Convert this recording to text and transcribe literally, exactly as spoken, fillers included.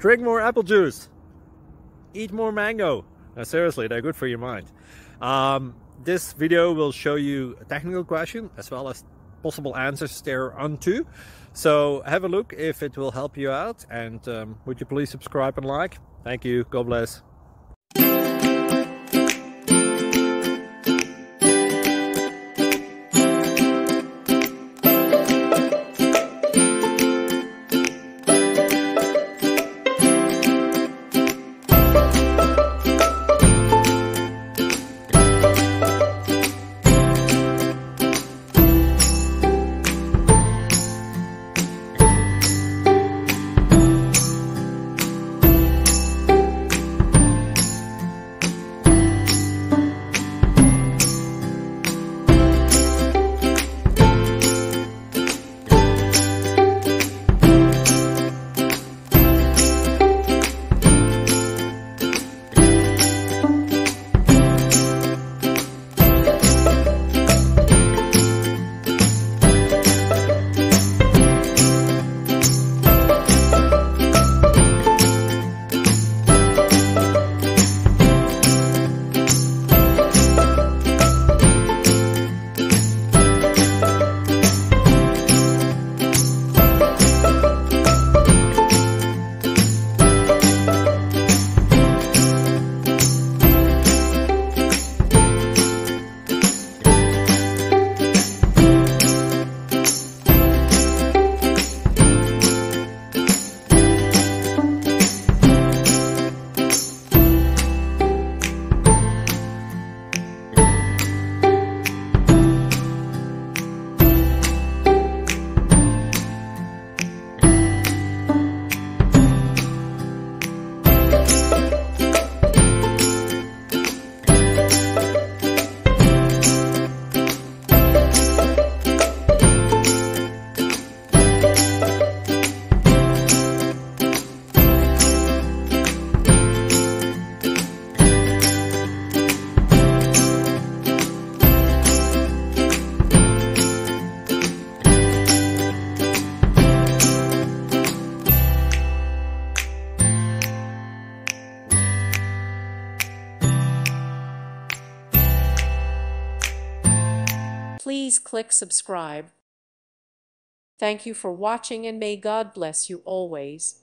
Drink more apple juice. Eat more mango. Now, seriously, they're good for your mind. Um, this video will show you a technical question as well as possible answers thereunto. So have a look if it will help you out, and um, would you please subscribe and like? Thank you. God bless. Please click subscribe. Thank you for watching, and may God bless you always.